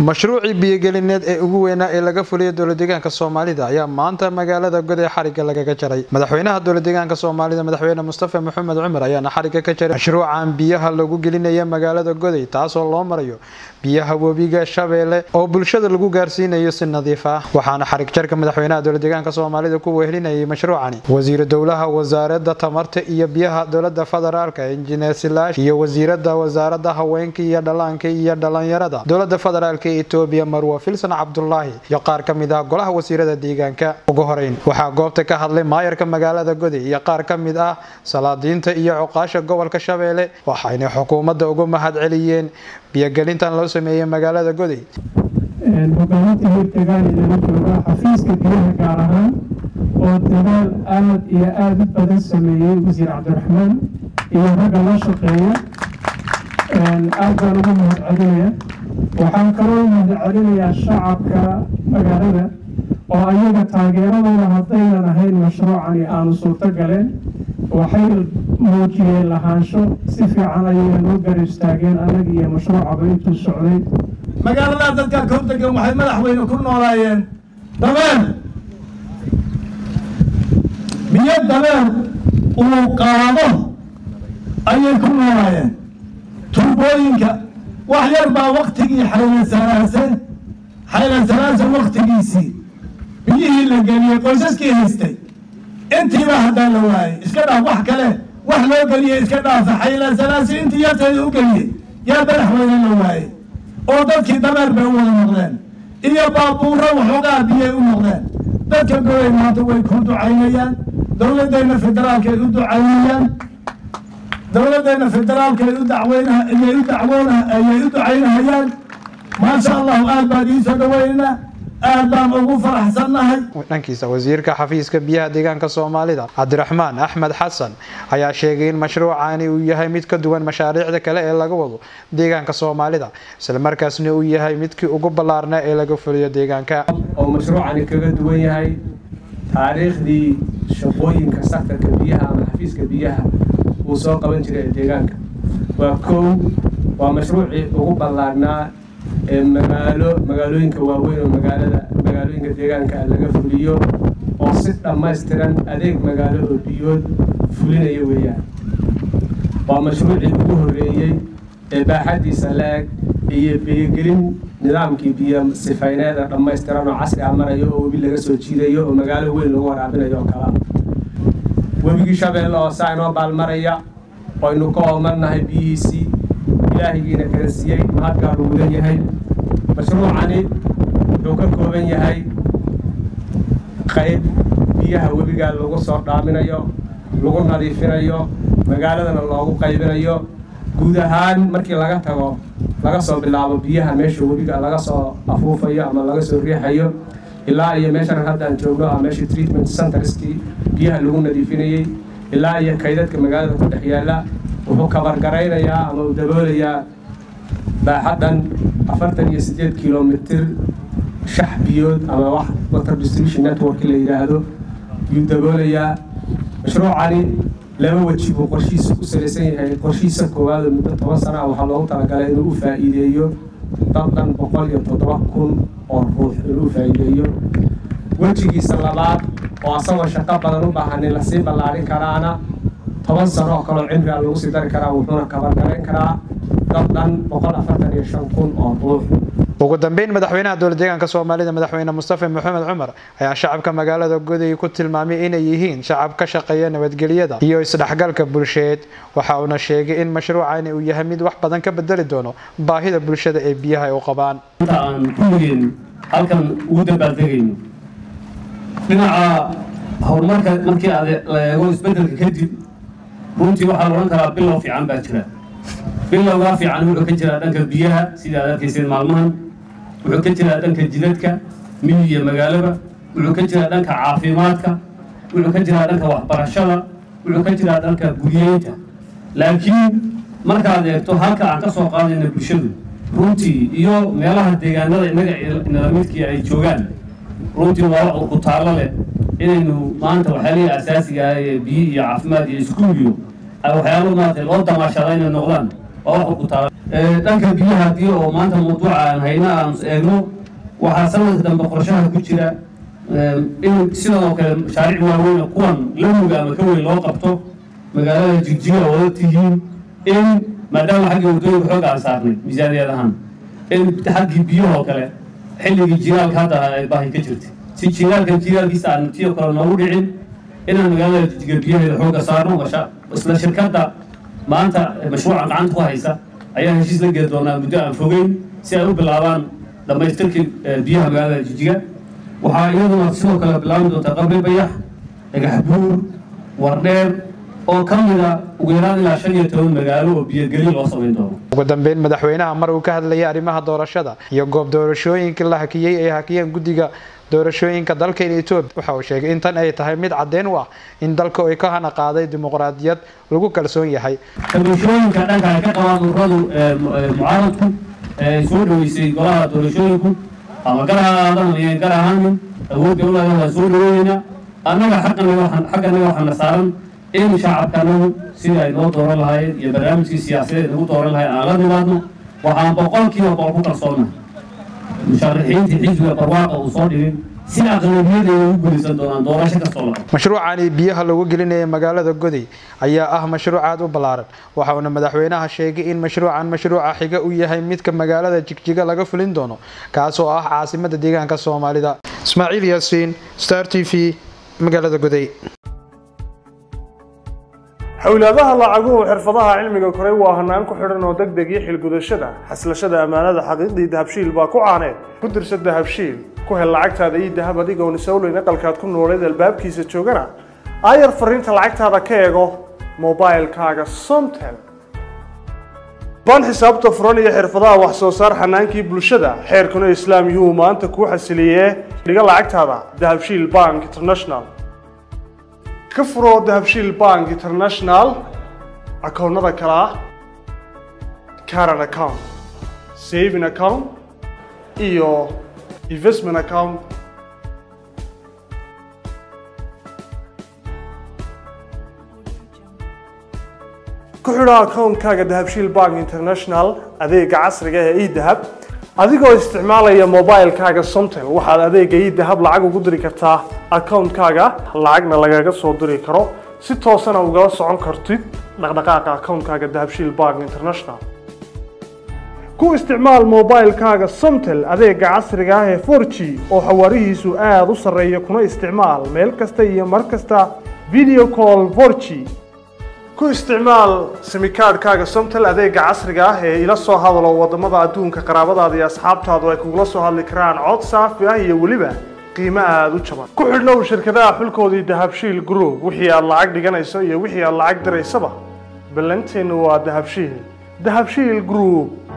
mashruuci biyagelineed ee ugu weynaa ee laga fuliyay dowladdeegaanka Soomaalida ayaa maanta magaalada Goday xariga lagaga jaray madaxweynaha dowladdeegaanka Soomaalida madaxweyne Mustafa Maxamed Cumar ayaana xariga ka jaray mashruucan biyaha lagu gelinayo magaalada Goday taasoo loo marayo biyaha wabiga Shabeelle oo bulshada lagu gaarsiinayo si nadiif ah waxaana xarig jarka madaxweynaha dowladdeegaanka Soomaalida ku wehelinayay mashruucani wasiir dowlaha wasaaradda tamarta iyo biyaha dowladda federaalka injineer Silaash iyo wasiirada wasaaradda haweenka iyo dhallaanka iyo dhalinyarada dowladda federaalka Ethiopia Marwa Filsan Abdullahi iyo qaar kamid ah golaha wasiirada deegaanka ugu horeyn waxa goobta ka hadlay maayarka magaalada Goday iyo qaar kamid ah salaadiinta iyo cuqaasha gobolka Shabeelle waxayna xukuumadda ugu mahad celiyeen biyagelintan loo sameeyay magaalada Goday hogaaminta deegaanka lagu joogo xafiiska biyaha gaar ahaan oo dadaal aad iyo aad u badan sameeyay wasiir Cabdiraxmaan iyo ragga la shaqeeya aad baan ugu mahad celinayaa waxaan kaloo mahad celinayaa shacabka magaalada oo ayaga taageeradooda haddaynan ahayn mashruucani aanu suurto galeen waxay muujiyeen lahaansho si fiican ayay noo gar istaageen anaga iyo mashruucaba intuu socday magaalada dadka ka hortagan waxay madaxweyne ku noolaayeen dabeen biyo dabeen uu qaado ayay ku noolaayeen tuubooyinka wax yar baa waqtigii xaylansanaansan waqtigiisii biyihii la geliyey qoysaskii haystay intiiba haddaan la waayey iska dhaaf wax kale wax loo geliyey iska dhaafa xaylansanaansi intii yarteeda u geliyey yaa madaxweyne la waayey oo dadkii dameer bay u wada noqdeen iyo baabuuro waxoogaa biyay u noqdeen dadka Goday maanta way ku ducaynayaan dowladdeena federaalka ay u ducaynayaan dowladdeena federaalka ay u ducaynayaan ما شاء الله أهلا بيسا دوينا أهلا أبو فرح سنهي dhankiisa wasiirka xafiiska biyaha deegaanka Soomaalida Cabdiraxmaan Axmed Xasan ayaa sheegay in mashruucani uu yahay mid ka duwan mashaariicda kale ee laga wado deegaanka Soomaalida isla markaasna uu yahay midkii ugu ballaarnaa ee laga fuliyo deegaanka oo mashruucani kaga duwan yahay taariikhdii shaqooyinka sektorka biyaha ama xafiiska biyaha uu soo qaban jiray deegaanka waa mashruucii ugu ballaarnaa magaalooyinka waaweyn oo magaalooyinka deegaanka laga fuliyo oo si dhammaystiran adeeg magaalo oo biyood fulinaya weeyaan waa mashruucii ugu horeeyay ee baaxadiisa laag iyo biyagelin nidaamkii biyo sifayneed dhammaystiran oo casri ah marayo oo webi laga soo jiidayo oo magaalo weyn lagu waraabinayo kala webigii Shabeelle oo saanoo baalmaraya oo inuu ka oomanahay biyihiisii ilaahigiina kala siiyay mahadka ugu leeyahay mashruucani wuxuu ka kooban yahay qayb biyaha webiga lagu soo dhaaminayo lagu nadiifinayo magaaladana loogu qaybinayo guud ahaan markii laga tago laga soo bilaabo biyaha meesha webiga laga soo afuufayo ama laga soo riixayo ilaa iyo meeshan hadda aan joogno ama meesha treatment centerski biyaha lagu nadiifinayay ilaa iyo kaydadka magaalada ku dhex yaala wuxuu kabargaraynayaa ama uu daboolayaa baaxadan 48 kilomitir shax biyood ama wax water distribution network la yiraahdo yuu daboolayaa mashruucani laba waji buu qorshiisa ku saleysan yahay qorshiisa koowaad muddo 10 sano waxa loogu talagalay inuu u faa'iideeyo daddan 107,000 oo ruux inuu u faa'iideeyo wajigiisa labaad oo asagoo shaqo badan u baahan in la sii ballaarin karaana 10 sano oo kale cimri lagu sii dari karaa wuxuuna kabargareyn karaa daddan 145,000 oo ruux ugu dambeyn madaxweynaha dowladdeegaanka Soomaalida madaxweyne Mustafa Maxamed Cumar ayaa shacabka magaalada Goday ku tilmaamay inay yihiin shacab ka shaqeeya nabadgelyada iyo isdhexgalka bulsheed waxa uu sheegay in mashruucani uu yahay mid wax badan ka bedeli doono baahida bulshada ee biyaha ay u qabaan aan kulligeen halkan ugu dabaaldegayno dhinaca horumarka markii aad la eego isbedelka kadib runtii waxaa loolan karaa bilow fiican baa jira bilowga fiican wuxuu ka jiraa dhanka biyaha sida aad arkayseen maalmahan wuxuu ka jiraa dhanka jidadka miyi iyo magaalaba wuxuu ka jiraa dhanka caafimaadka wuxuu ka jiraa dhanka waxbarashada wuxuu ka jiraa dhanka guryeynta laakiin markaad eegto halka aan ka soo qaadayna bulshadu runtii iyo meelaha deegaanada inaga midkii ay joogaan runtii waa wax ku taalo leh inaynu maanta waxyaalihi asaasiga ah ee biyo iyo caafimaad iyo iskuul iyo waxyaalo maanta loo damaashada inay noqdaan oo ku taala dhanka biyaha hadii oo maanta mawduuca aan hayna aan eegno waxaa sanadka dambe qorshaha ku jira in sidoo kale mashaariic waaweyn kuwan lamuga ama ka weyn loo qabto magaalada Jigjiga wada tihiin in maadaama xagga wadooyinka xoog aan saarnay miisaaniyad ahaan in xagga biyaha kale xilligii jiraalka hadda ay baahi ka jirtay si jiraalkiisa aan tiyo kale noogu dhicin inaan magaalada Jigjiga biyaheeda xooga saarno isla shirkadda maanta mashruuca gacanta ku haysa ayaa heshiis la geli doonaa muddo aan fogeyn si ay u bilaabaan dhamaystirkii biyaha magaalada Jigjiga waxaa iyaduna sidoo kale bilaaban doontaa qabri bayax dhagax buur wardheer oo kamida ugu yaraan ilaa 15 magaalo oo biyo gelin loo sameyn doono ugu dambeyn madaxweynaha mar uu ka hadlayay arrimaha doorashada iyo goob doorashooyinka la hakiyay ee hakiyeen guddiga doorashooyinka dalka Itoobiya waxa uu sheegay in tan ay tahay mid cadeen u ah in dalka ay ka hana qaaday dimuqraadiyad lagu kalsoon yahay doorashooyinka dhanka ka qabaan ururadu mucaaradku soo dhaweysay golaha doorashooyinku ama garaadan iyo garaahan awood u leedahay soo dhaweeyna annaga xaqana waxaan saaran in shacabkanu sida ay loo dooran lahayd iyo barnaamijkii siyaasadeed lagu dooran lahayd aan la nimaadno waxaan boqolkiiba boqol ku kalsoonahay musharaxiinta xisbiga barwaaqa uu soo dhigay si aqlabiyada ay u guulaysan doonaan doorasho kasta oo mashruucani biyaha lagu gelinay magaalada Goday ayaa ah mashruuc aad u ballaaran waxa uu madaxweynaha sheegay in mashruuca xiga uu yahay midka magaalada Jigjiga laga fulin doono kaas oo ah caasimadda deegaanka Soomaalida Ismaaciil Yaasiin Star TV magaalada Goday xawlaadaha lacaguhu xirfadaha cilmiga koray waa hanaan ku xidhan oo degdeg iyo xilgudashada xaslashada amaanada xaqiiqdii dahabshiil baa ku caaneed ku dirsa dahabshiil ku hel lacagtaada iyo dahab adigoon isawleyn aqalkaad ku nooleed albaabkiisa joogana aayar fariinta lacagtaada ka eego mobilekaaga Somtel baan xisaabta furan iyo xirfadaha wax soo saar xanaankii bulshada xeerkuna islaam yuhu maanta ku xasiliyee dhiga lacagtaada dahabshiil Bank International كفرو دهبشيل بانك انترناشنال اكونada kala ah current account saving account iyo investment account ku xidho account-kaaga dahabshiil bank international adeega casriga ah ee dahab adigoo isticmaalaya mobilekaaga Somtel waxaad adeega dahab lacag ugu diri kartaa account-kaaga lacagna lagaga soo diri karo si toos ah uga socon kartid dhaqdhaqaaqa account-kaaga dahabshiil bank international ku isticmaal mobilekaaga Somtel adeega casriga ah ee 4G oo xawaarihiisu aad u sareeyo kuna isticmaal meel kasta iyo mar kasta video call 4G ku isticmaal simikaadkaaga Somtel adeega casriga ah ee ila soo hadalo wadamada adduunka qaraabadaada iyo asxaabtaadu ay kugula soo hadli karaan cod saafi ah iyo waliba qiimo aad u jaban ku xidhnow shirkadaha xulkoodii dahabshiil group wixii aad lacag dhiganayso iyo wixii aad lacag diraysaba ballanteenu waa dahabshiil group